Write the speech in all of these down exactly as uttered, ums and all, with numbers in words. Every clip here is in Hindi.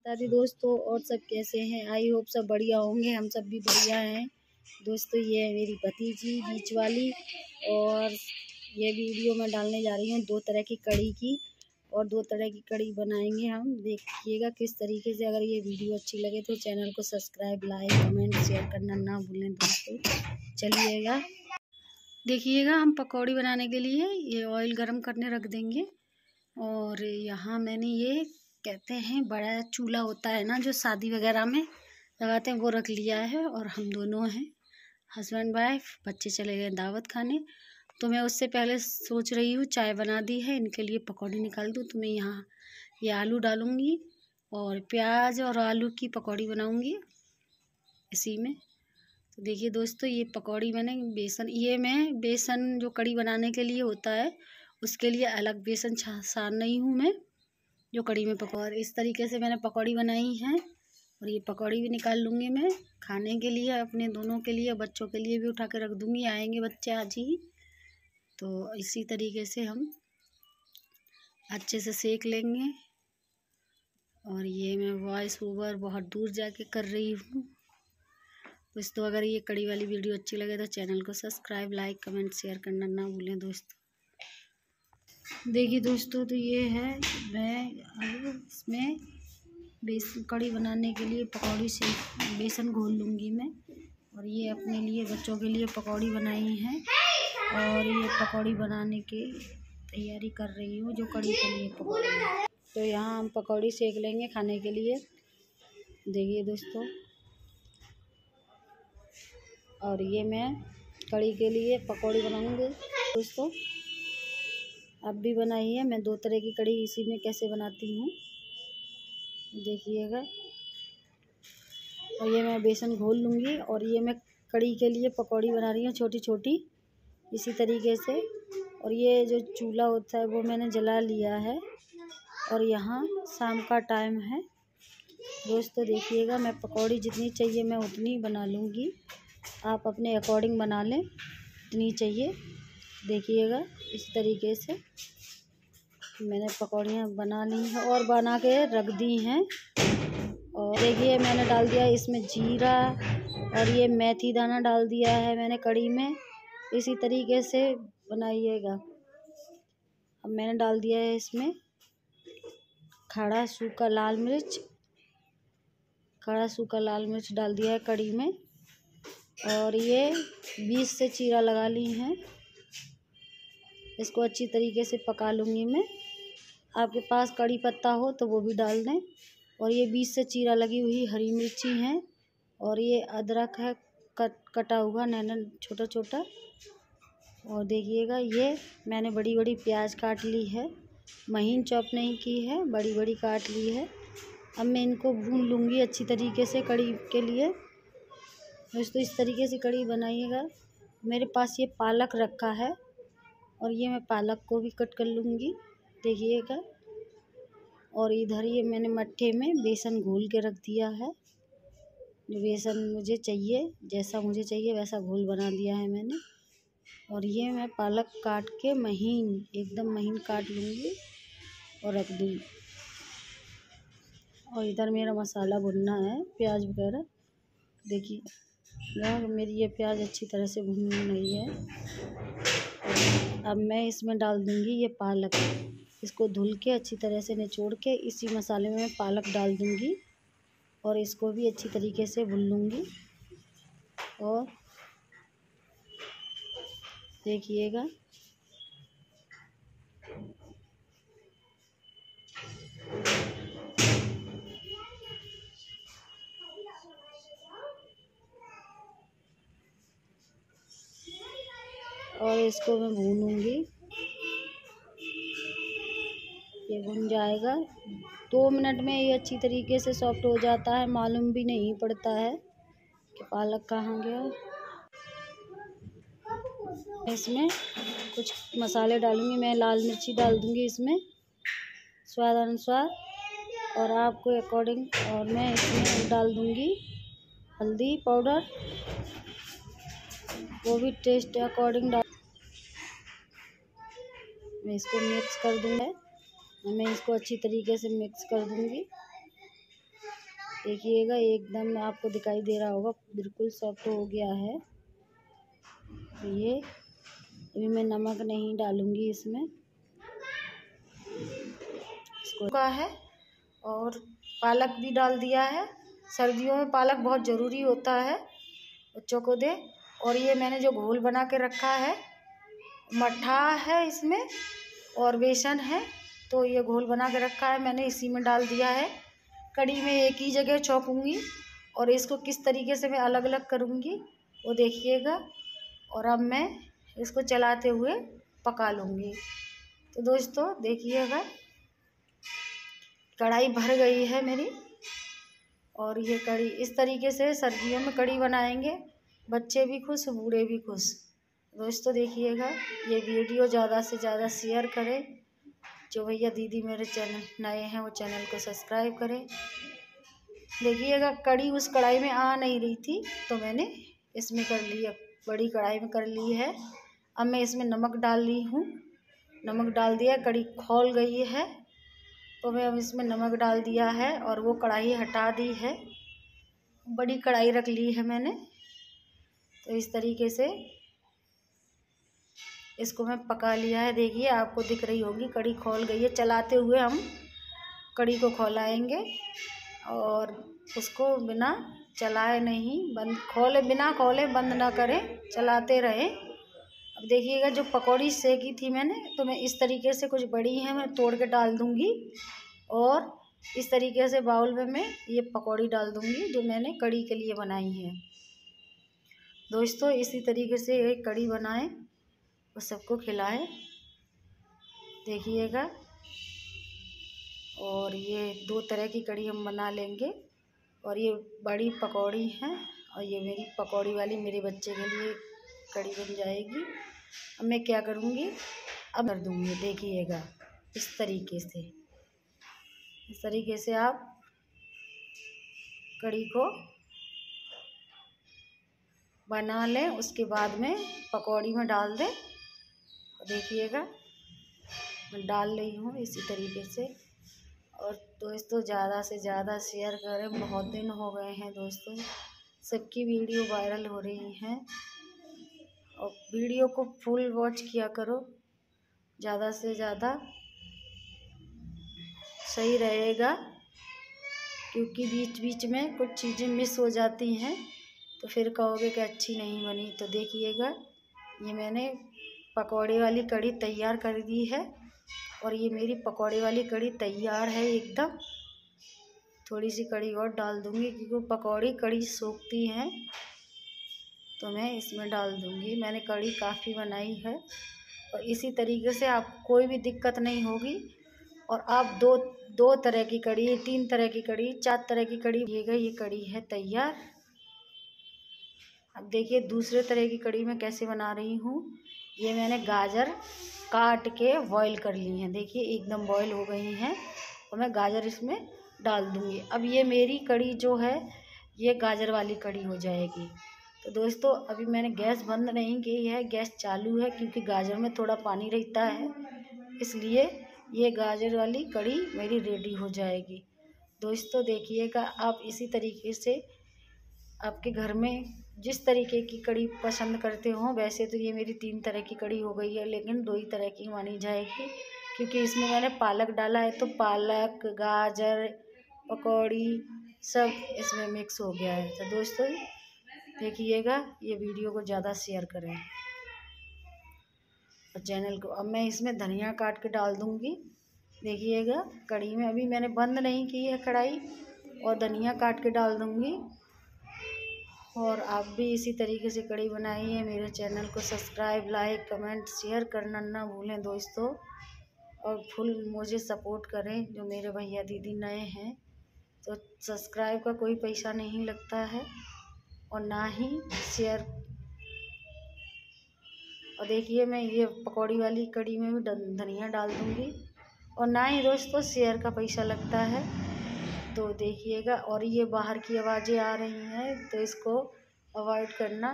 दादी दोस्तों, और सब कैसे हैं? आई होप सब बढ़िया होंगे। हम सब भी बढ़िया हैं दोस्तों। ये है मेरी भतीजी बीच वाली, और ये वीडियो मैं डालने जा रही हूँ दो तरह की कड़ी की, और दो तरह की कड़ी बनाएंगे हम। देखिएगा किस तरीके से। अगर ये वीडियो अच्छी लगे तो चैनल को सब्सक्राइब, लाइक, कमेंट, शेयर करना ना भूलें दोस्तों। चलिएगा देखिएगा, हम पकौड़ी बनाने के लिए ये ऑयल गरम करने रख देंगे। और यहाँ मैंने ये कहते हैं बड़ा चूल्हा होता है ना, जो शादी वगैरह में लगाते हैं, वो रख लिया है। और हम दोनों हैं हस्बैंड वाइफ। बच्चे चले गए दावत खाने, तो मैं उससे पहले सोच रही हूँ चाय बना दी है, इनके लिए पकौड़ी निकाल दूँ। तो मैं यहाँ ये आलू डालूँगी और प्याज और आलू की पकौड़ी बनाऊँगी इसी में। तो देखिए दोस्तों, ये पकौड़ी मैंने बेसन, ये मैं बेसन जो कड़ी बनाने के लिए होता है उसके लिए अलग बेसन छान रही हूँ मैं, जो कड़ी में पकौड़। इस तरीके से मैंने पकौड़ी बनाई है, और ये पकौड़ी भी निकाल लूँगी मैं खाने के लिए, अपने दोनों के लिए, बच्चों के लिए भी उठा के रख दूँगी। आएंगे बच्चे आज ही, तो इसी तरीके से हम अच्छे से सेक लेंगे। और ये मैं वॉइस ओवर बहुत दूर जाके कर रही हूँ दोस्तों। अगर ये कड़ी वाली वीडियो अच्छी लगे तो चैनल को सब्सक्राइब, लाइक, कमेंट, शेयर करना ना भूलें दोस्तों। देखिए दोस्तों, तो ये है मैं इसमें बेसन कड़ी बनाने के लिए पकौड़ी से बेसन घोल लूँगी मैं। और ये अपने लिए, बच्चों के लिए पकौड़ी बनाई है, और ये पकौड़ी बनाने की तैयारी कर रही हूँ, जो कड़ी के लिए पकौड़ी। तो यहाँ हम पकौड़ी सेक लेंगे खाने के लिए। देखिए दोस्तों, और ये मैं कड़ी के लिए पकौड़ी बनाऊँगी दोस्तों। अब भी बनाई है मैं दो तरह की कड़ी, इसी में कैसे बनाती हूँ देखिएगा। और ये मैं बेसन घोल लूँगी, और ये मैं कड़ी के लिए पकौड़ी बना रही हूँ छोटी छोटी, इसी तरीके से। और ये जो चूल्हा होता है वो मैंने जला लिया है, और यहाँ शाम का टाइम है दोस्तों। देखिएगा, मैं पकौड़ी जितनी चाहिए मैं उतनी बना लूँगी, आप अपने अकॉर्डिंग बना लें जितनी चाहिए। देखिएगा इस तरीके से मैंने पकौड़ियाँ बना ली हैं और बना के रख दी हैं। और देखिए मैंने डाल दिया इसमें जीरा, और ये मेथी दाना डाल दिया है मैंने कड़ी में। इसी तरीके से बनाइएगा। अब मैंने डाल दिया है इसमें खड़ा सूखा लाल मिर्च, खड़ा सूखा लाल मिर्च डाल दिया है कड़ी में। और ये बीस से चीरा लगा ली हैं, इसको अच्छी तरीके से पका लूँगी मैं। आपके पास कड़ी पत्ता हो तो वो भी डाल दें। और ये बीस से चीरा लगी हुई हरी मिर्ची हैं, और ये अदरक है कट कटा हुआ नैन छोटा छोटा। और देखिएगा, ये मैंने बड़ी बड़ी प्याज काट ली है, महीन चॉप नहीं की है, बड़ी बड़ी काट ली है। अब मैं इनको भून लूँगी अच्छी तरीके से कड़ी के लिए दोस्तों। इस तरीके से कड़ी बनाइएगा। मेरे पास ये पालक रखा है, और ये मैं पालक को भी कट कर लूँगी देखिएगा। और इधर ये मैंने मट्ठे में बेसन घोल के रख दिया है, जो बेसन मुझे चाहिए, जैसा मुझे चाहिए वैसा घोल बना दिया है मैंने। और ये मैं पालक काट के महीन, एकदम महीन काट लूँगी और रख दूँगी। और इधर मेरा मसाला भुनना है, प्याज वगैरह। देखिए यहाँ मेरी ये प्याज अच्छी तरह से भुन रही है। अब मैं इसमें डाल दूँगी ये पालक, इसको धुल के अच्छी तरह से निचोड़ के इसी मसाले में मैं पालक डाल दूँगी, और इसको भी अच्छी तरीके से भून लूँगी। और देखिएगा और इसको मैं भूनूँगी। ये भुन जाएगा दो मिनट में, ये अच्छी तरीके से सॉफ्ट हो जाता है, मालूम भी नहीं पड़ता है कि पालक कहाँ गया। इसमें कुछ मसाले डालूँगी मैं, लाल मिर्ची डाल दूँगी इसमें स्वाद अनुसार, और आपको अकॉर्डिंग। और मैं इसमें डाल दूँगी हल्दी पाउडर, वो भी टेस्ट अकॉर्डिंग डाल। मैं इसको मिक्स कर दूँगी, मैं इसको अच्छी तरीके से मिक्स कर दूँगी। देखिएगा एकदम आपको दिखाई दे रहा होगा, बिल्कुल सॉफ्ट हो गया है। तो ये अभी मैं नमक नहीं डालूँगी इसमें, इसको का है। और पालक भी डाल दिया है। सर्दियों में पालक बहुत ज़रूरी होता है, बच्चों को दे। और ये मैंने जो घोल बना के रखा है, मट्ठा है इसमें और बेसन है, तो ये घोल बना के रखा है मैंने, इसी में डाल दिया है। कड़ी में एक ही जगह छौंकूँगी और इसको किस तरीके से मैं अलग अलग करूँगी वो देखिएगा। और अब मैं इसको चलाते हुए पका लूँगी। तो दोस्तों देखिएगा, कढ़ाई भर गई है मेरी। और ये कड़ी इस तरीके से सर्दियों में कड़ी बनाएंगे, बच्चे भी खुश, बूढ़े भी खुश। दोस्तों देखिएगा, ये वीडियो ज़्यादा से ज़्यादा शेयर करें। जो भैया दीदी मेरे चैनल नए हैं वो चैनल को सब्सक्राइब करें। देखिएगा, कड़ी उस कढ़ाई में आ नहीं रही थी तो मैंने इसमें कर लिया, बड़ी कढ़ाई में कर ली है। अब मैं इसमें नमक डाल ली हूँ, नमक डाल दिया, कड़ी खौल गई है तो मैं अब इसमें नमक डाल दिया है और वो कढ़ाई हटा दी है। बड़ी कढ़ाई रख ली है मैंने। तो इस तरीके से इसको मैं पका लिया है। देखिए आपको दिख रही होगी कड़ी खौल गई है। चलाते हुए हम कड़ी को खौलाएंगे और उसको बिना चलाए नहीं, बंद खोले बिना खोले बंद ना करें, चलाते रहें। अब देखिएगा, जो पकौड़ी सेकी थी मैंने, तो मैं इस तरीके से कुछ बड़ी हैं मैं तोड़ के डाल दूँगी और इस तरीके से बाउल में मैं ये पकौड़ी डाल दूँगी जो मैंने कड़ी के लिए बनाई है। दोस्तों इसी तरीके से एक कड़ी बनाएं और सबको खिलाएं। देखिएगा, और ये दो तरह की कड़ी हम बना लेंगे। और ये बड़ी पकौड़ी है और ये मेरी पकौड़ी वाली मेरे बच्चे के लिए कड़ी बन जाएगी। अब मैं क्या करूँगी, अब कर दूँगी। देखिएगा इस तरीके से, इस तरीके से आप कड़ी को बना लें, उसके बाद में पकौड़ी में डाल दें। देखिएगा मैं डाल रही हूँ इसी तरीके से। और दोस्तों ज़्यादा से ज़्यादा शेयर करें, बहुत दिन हो गए हैं दोस्तों, सबकी वीडियो वायरल हो रही हैं। और वीडियो को फुल वॉच किया करो, ज़्यादा से ज़्यादा सही रहेगा, क्योंकि बीच बीच में कुछ चीज़ें मिस हो जाती हैं तो फिर कहोगे कि अच्छी नहीं बनी। तो देखिएगा, ये मैंने पकौड़े वाली कड़ी तैयार कर दी है और ये मेरी पकौड़े वाली कड़ी तैयार है एकदम। थोड़ी सी कड़ी और डाल दूँगी क्योंकि पकौड़ी कड़ी सोखती हैं, तो मैं इसमें डाल दूँगी। मैंने कड़ी काफ़ी बनाई है और इसी तरीके से आपको कोई भी दिक्कत नहीं होगी। और आप दो दो तरह की कड़ी, तीन तरह की कड़ी, चार तरह की कड़ी, ये कड़ी है तैयार। अब देखिए दूसरे तरह की कड़ी मैं कैसे बना रही हूँ। ये मैंने गाजर काट के बॉईल कर ली हैं, देखिए एकदम बॉईल हो गई हैं और मैं गाजर इसमें डाल दूँगी। अब ये मेरी कड़ी जो है ये गाजर वाली कड़ी हो जाएगी। तो दोस्तों अभी मैंने गैस बंद नहीं की है, गैस चालू है, क्योंकि गाजर में थोड़ा पानी रहता है, इसलिए ये गाजर वाली कड़ी मेरी रेडी हो जाएगी। दोस्तों देखिएगा, आप इसी तरीके से आपके घर में जिस तरीके की कड़ी पसंद करते हो, वैसे तो ये मेरी तीन तरह की कड़ी हो गई है, लेकिन दो ही तरह की मानी जाएगी क्योंकि इसमें मैंने पालक डाला है। तो पालक, गाजर, पकौड़ी सब इसमें मिक्स हो गया है। तो दोस्तों देखिएगा, ये वीडियो को ज़्यादा शेयर करें और चैनल को। अब मैं इसमें धनिया काट के डाल दूँगी। देखिएगा कड़ी में अभी मैंने बंद नहीं की है कढ़ाई, और धनिया काट के डाल दूँगी। और आप भी इसी तरीके से कड़ी बनाइए। मेरे चैनल को सब्सक्राइब, लाइक, कमेंट, शेयर करना ना भूलें दोस्तों। और फुल मुझे सपोर्ट करें, जो मेरे भैया दीदी नए हैं। तो सब्सक्राइब का कोई पैसा नहीं लगता है और ना ही शेयर। और देखिए मैं ये पकौड़ी वाली कड़ी में भी धनिया डाल दूँगी और ना ही दोस्तों शेयर का पैसा लगता है। तो देखिएगा, और ये बाहर की आवाज़ें आ रही हैं तो इसको अवॉइड करना,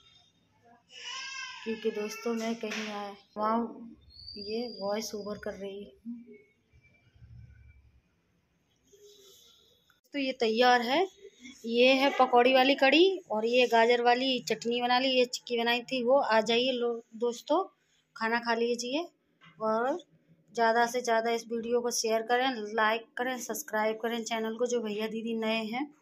क्योंकि दोस्तों मैं कहीं आए वहाँ ये वॉइस ओवर कर रही हूँ। तो ये तैयार है। ये है पकौड़ी वाली कड़ी और ये गाजर वाली चटनी बना ली, ये चिक्की बनाई थी वो। आ जाइए लोग दोस्तों, खाना खा लीजिए और ज़्यादा से ज़्यादा इस वीडियो को शेयर करें, लाइक करें, सब्सक्राइब करें चैनल को, जो भैया दीदी नए हैं।